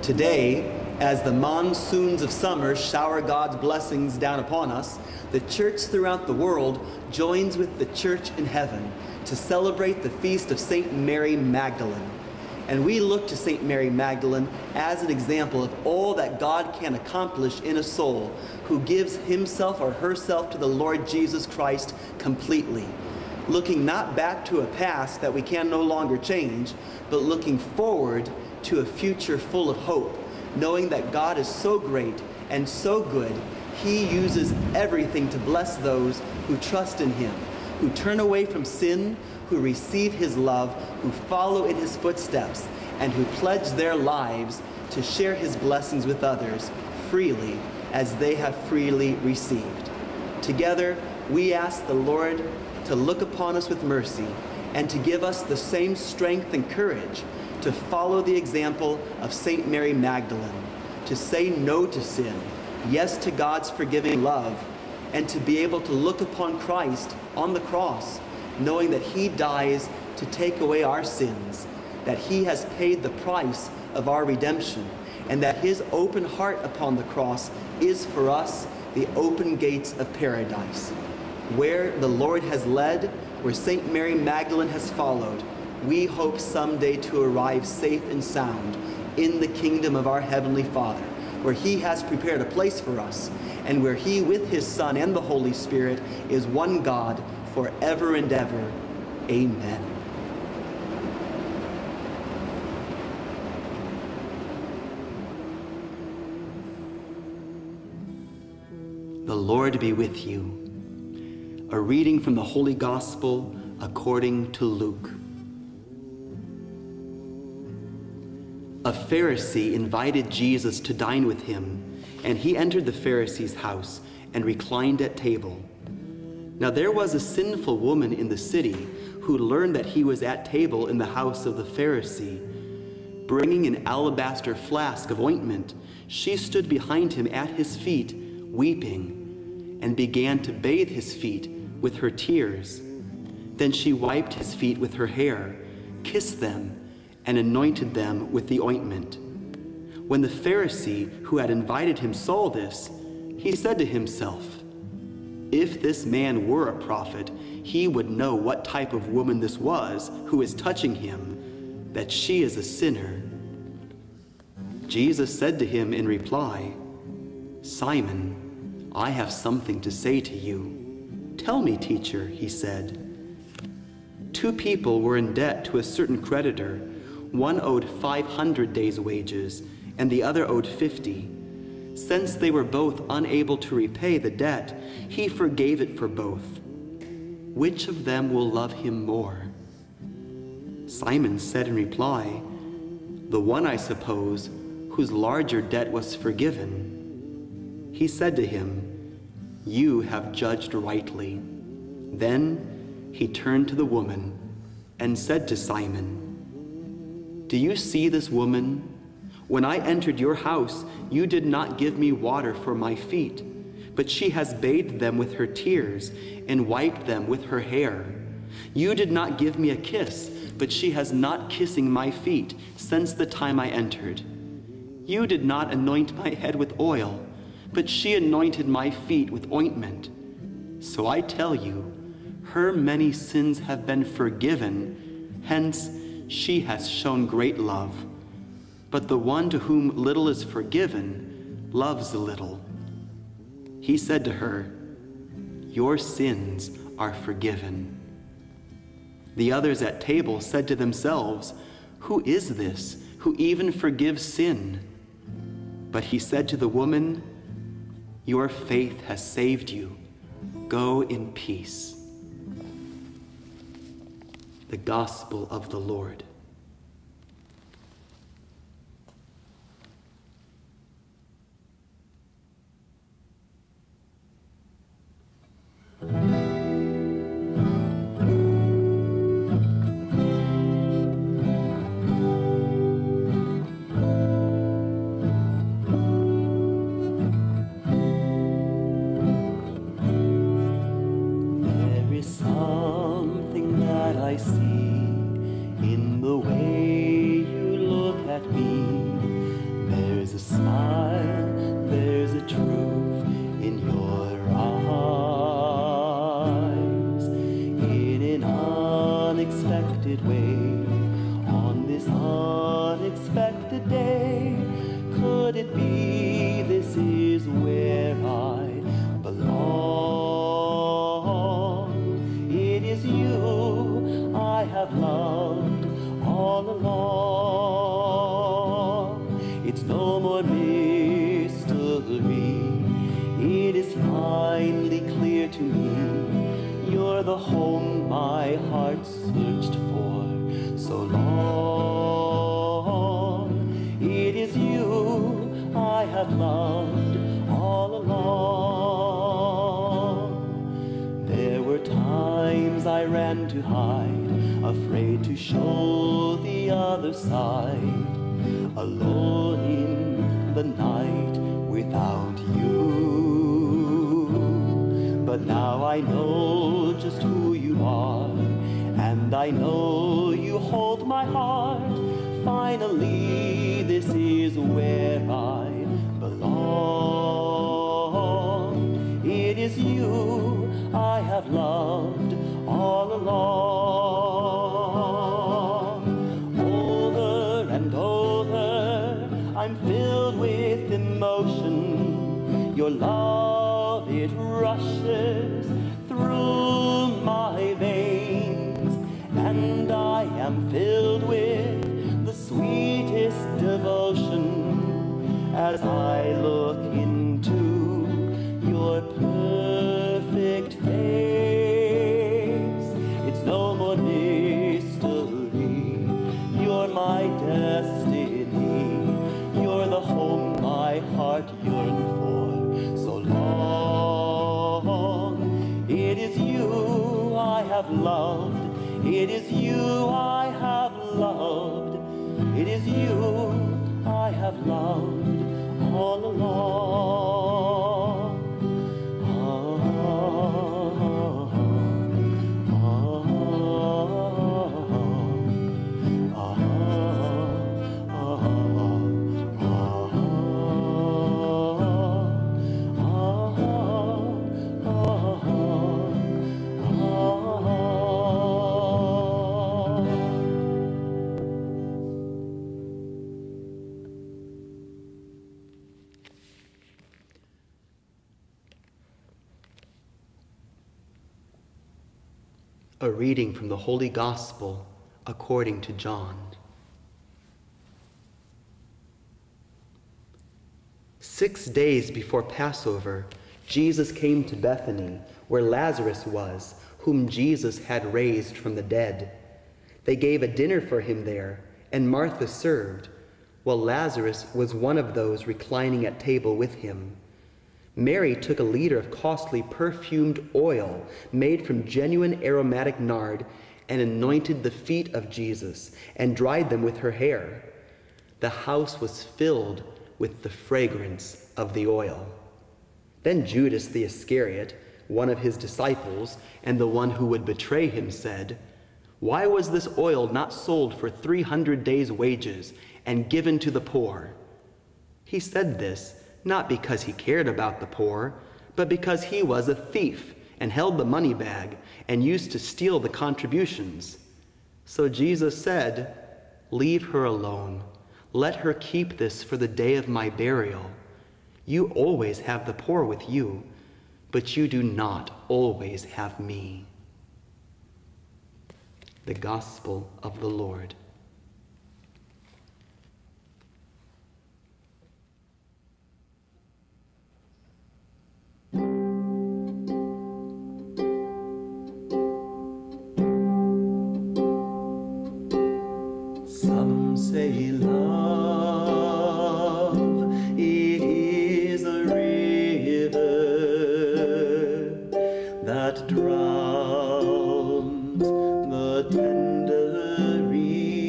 Today, as the monsoons of summer shower God's blessings down upon us, the church throughout the world joins with the church in heaven to celebrate the feast of St. Mary Magdalene. And we look to St. Mary Magdalene as an example of all that God can accomplish in a soul who gives himself or herself to the Lord Jesus Christ completely, looking not back to a past that we can no longer change, but looking forward to a future full of hope, knowing that God is so great and so good, he uses everything to bless those who trust in him, who turn away from sin, who receive his love, who follow in his footsteps, and who pledge their lives to share his blessings with others freely as they have freely received. Together, we ask the Lord to look upon us with mercy and to give us the same strength and courage to follow the example of St. Mary Magdalene, to say no to sin, yes to God's forgiving love, and to be able to look upon Christ on the cross, knowing that he dies to take away our sins, that he has paid the price of our redemption, and that his open heart upon the cross is for us the open gates of paradise. Where the Lord has led, where St. Mary Magdalene has followed, we hope someday to arrive safe and sound in the kingdom of our Heavenly Father, where he has prepared a place for us, and where he with his Son and the Holy Spirit is one God forever and ever. Amen. The Lord be with you. A reading from the Holy Gospel according to Luke. A Pharisee invited Jesus to dine with him, and he entered the Pharisee's house and reclined at table. Now there was a sinful woman in the city who learned that he was at table in the house of the Pharisee. Bringing an alabaster flask of ointment, she stood behind him at his feet, weeping, and began to bathe his feet with her tears. Then she wiped his feet with her hair, kissed them, and anointed them with the ointment. When the Pharisee who had invited him saw this, he said to himself, "If this man were a prophet, he would know what type of woman this was who is touching him, that she is a sinner." Jesus said to him in reply, "Simon, I have something to say to you." "Tell me, teacher," he said. Two people were in debt to a certain creditor. One owed 500 days' wages, and the other owed 50. Since they were both unable to repay the debt, he forgave it for both. Which of them will love him more? Simon said in reply, "The one, I suppose, whose larger debt was forgiven." He said to him, "You have judged rightly." Then he turned to the woman and said to Simon, "Do you see this woman? When I entered your house, you did not give me water for my feet, but she has bathed them with her tears and wiped them with her hair. You did not give me a kiss, but she has not kissing my feet since the time I entered. You did not anoint my head with oil, but she anointed my feet with ointment. So I tell you, her many sins have been forgiven, hence she has shown great love. But the one to whom little is forgiven loves little." He said to her, "Your sins are forgiven." The others at table said to themselves, "Who is this who even forgives sin?" But he said to the woman, "Your faith has saved you. Go in peace." The Gospel of the Lord. There is something that I see in the a smile, there's a truth in your eyes. In an unexpected way, on this unexpected day, could it be this is where I belong? It is you I have loved all along. It's no more mystery, it is finally clear to me. You're the home my heart searched for so long. It is you I have loved all along. There were times I ran to hide, afraid to show the other side, alone in the night without you. But now I know just who you are, and I know you hold my heart. Finally, this is where I belong. It is you I have loved all along. Over and over, I'm filled with emotion. Your love, it rushes through my veins, and I am filled with the sweetest devotion as I look into your perfect face. It's no more mystery, you're my destiny. You're the home my heart yearned for so long. It is you I have loved, it is you I have loved. It is you I have loved all along. A reading from the Holy Gospel according to John. 6 days before Passover, Jesus came to Bethany, where Lazarus was, whom Jesus had raised from the dead. They gave a dinner for him there, and Martha served, while Lazarus was one of those reclining at table with him. Mary took a liter of costly perfumed oil made from genuine aromatic nard and anointed the feet of Jesus and dried them with her hair. The house was filled with the fragrance of the oil. Then Judas the Iscariot, one of his disciples and the one who would betray him, said, "Why was this oil not sold for 300 days' wages and given to the poor?" He said this not because he cared about the poor, but because he was a thief and held the money bag and used to steal the contributions. So Jesus said, "Leave her alone. Let her keep this for the day of my burial. You always have the poor with you, but you do not always have me." The Gospel of the Lord. Some say love, it is a river that drowns the tender reed.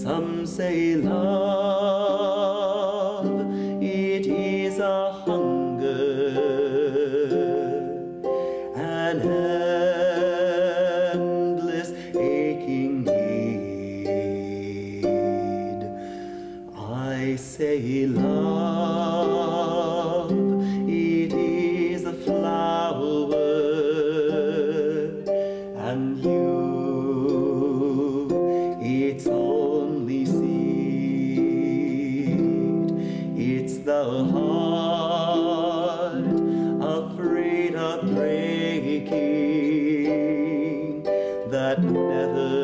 Some say love, it is a hunger, an endless aching need. I say love, it is a flower, and you, it's only seed. It's the heart afraid of breaking that never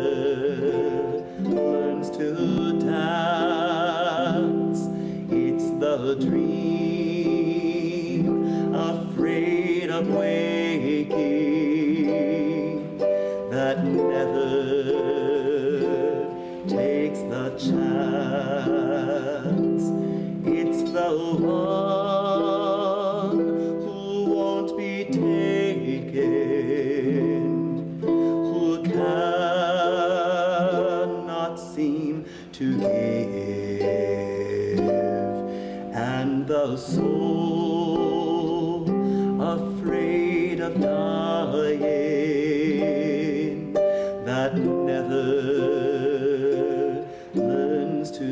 learns to dance. It's the dream afraid of waking that never takes the chance. It's the one who won't be taken, who cannot seem to give, and the soul afraid of dying that never learns to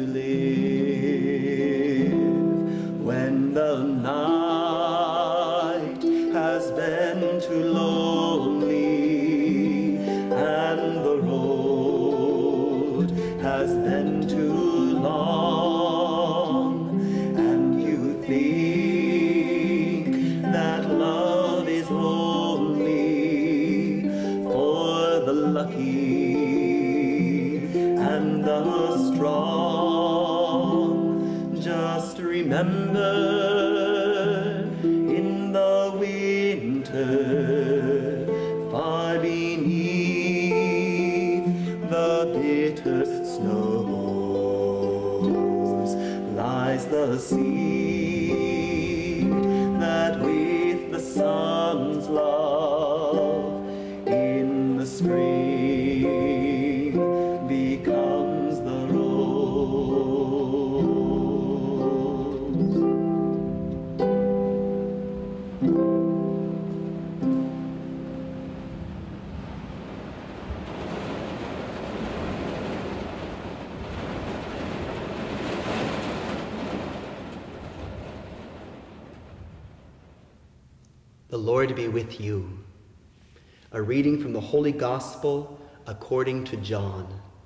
live. When the night has been too lonely and the road has been too long, and you think that love is only for the lucky and the strong, just remember, in the winter, far beneath the bitter snows, lies the seed that with the sun's love in the spring becomes the rose. The Lord be with you. A reading from the Holy Gospel according to John.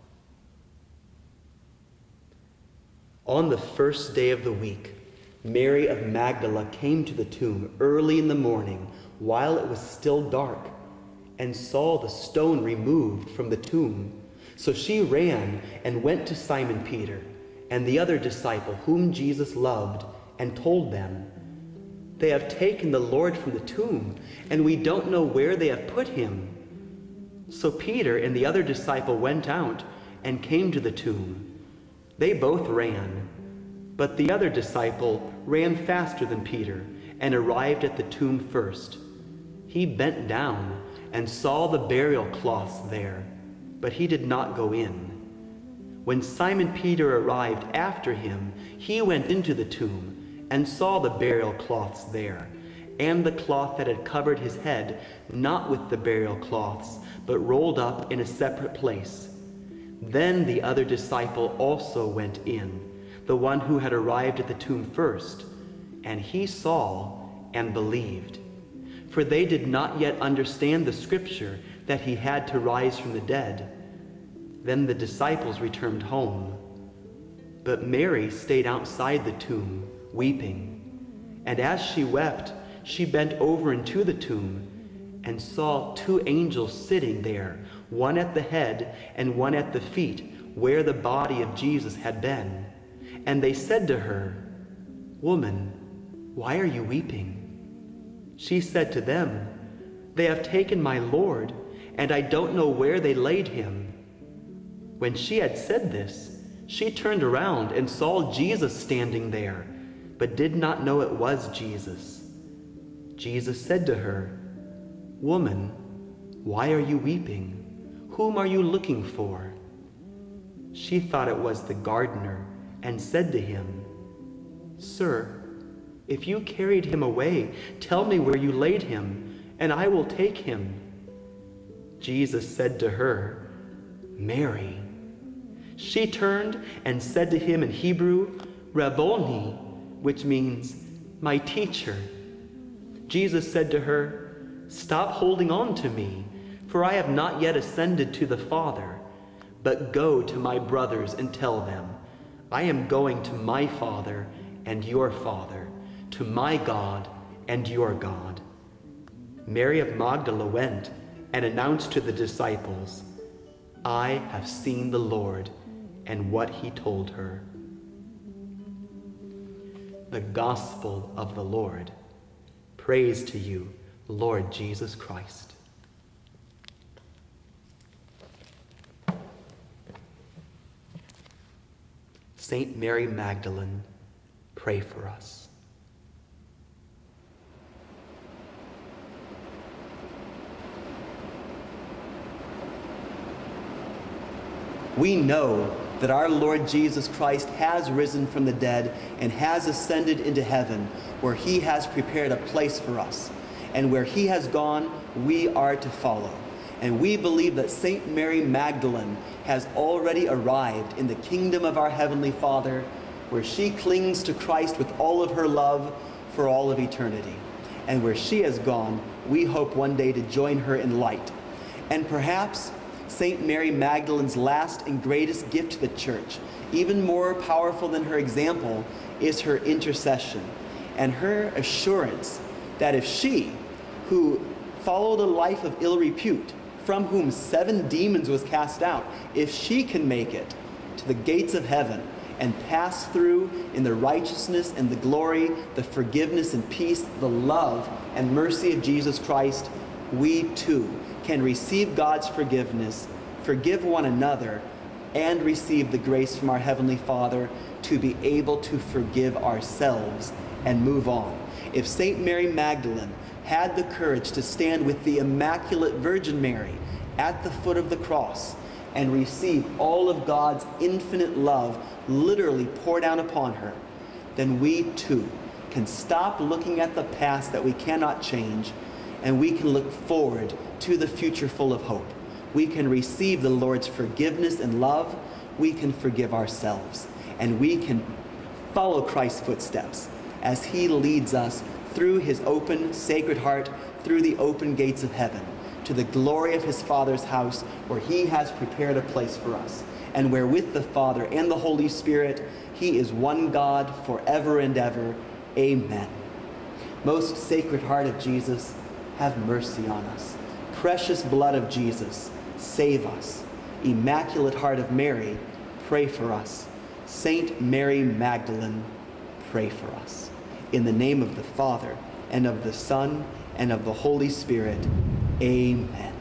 On the first day of the week, Mary of Magdala came to the tomb early in the morning while it was still dark and saw the stone removed from the tomb. So she ran and went to Simon Peter and the other disciple whom Jesus loved and told them, "They have taken the Lord from the tomb, and we don't know where they have put him." So Peter and the other disciple went out and came to the tomb. They both ran, but the other disciple ran faster than Peter and arrived at the tomb first. He bent down and saw the burial cloths there, but he did not go in. When Simon Peter arrived after him, he went into the tomb and saw the burial cloths there, and the cloth that had covered his head, not with the burial cloths, but rolled up in a separate place. Then the other disciple also went in, the one who had arrived at the tomb first, and he saw and believed. For they did not yet understand the scripture that he had to rise from the dead. Then the disciples returned home. But Mary stayed outside the tomb, weeping. And as she wept, she bent over into the tomb and saw two angels sitting there, one at the head and one at the feet, where the body of Jesus had been. And they said to her, "Woman, why are you weeping?" She said to them, "They have taken my Lord, and I don't know where they laid him." When she had said this, she turned around and saw Jesus standing there, but did not know it was Jesus. Jesus said to her, "Woman, why are you weeping? Whom are you looking for?" She thought it was the gardener and said to him, "Sir, if you carried him away, tell me where you laid him, and I will take him." Jesus said to her, "Mary." She turned and said to him in Hebrew, "Rabboni," which means, "My teacher." Jesus said to her, "Stop holding on to me, for I have not yet ascended to the Father. But go to my brothers and tell them, I am going to my Father and your Father, to my God and your God." Mary of Magdala went and announced to the disciples, "I have seen the Lord," and what he told her. The Gospel of the Lord. Praise to you, Lord Jesus Christ. Saint Mary Magdalene, pray for us. We know that our Lord Jesus Christ has risen from the dead and has ascended into heaven, where he has prepared a place for us. And where he has gone, we are to follow. And we believe that Saint Mary Magdalene has already arrived in the kingdom of our Heavenly Father, where she clings to Christ with all of her love for all of eternity. And where she has gone, we hope one day to join her in light. And perhaps Saint Mary Magdalene's last and greatest gift to the church, even more powerful than her example, is her intercession and her assurance that if she, who followed a life of ill repute, from whom 7 demons was cast out, if she can make it to the gates of heaven and pass through in the righteousness and the glory, the forgiveness and peace, the love and mercy of Jesus Christ, we too can receive God's forgiveness, forgive one another, and receive the grace from our Heavenly Father to be able to forgive ourselves and move on. If Saint Mary Magdalene had the courage to stand with the Immaculate Virgin Mary at the foot of the cross and receive all of God's infinite love literally pour down upon her, then we too can stop looking at the past that we cannot change, and we can look forward to the future full of hope. We can receive the Lord's forgiveness and love. We can forgive ourselves, and we can follow Christ's footsteps as he leads us through his open, sacred heart, through the open gates of heaven, to the glory of his Father's house, where he has prepared a place for us, and where with the Father and the Holy Spirit, he is one God forever and ever. Amen. Most Sacred Heart of Jesus, have mercy on us. Precious blood of Jesus, save us. Immaculate Heart of Mary, pray for us. Saint Mary Magdalene, pray for us. In the name of the Father, and of the Son, and of the Holy Spirit, amen.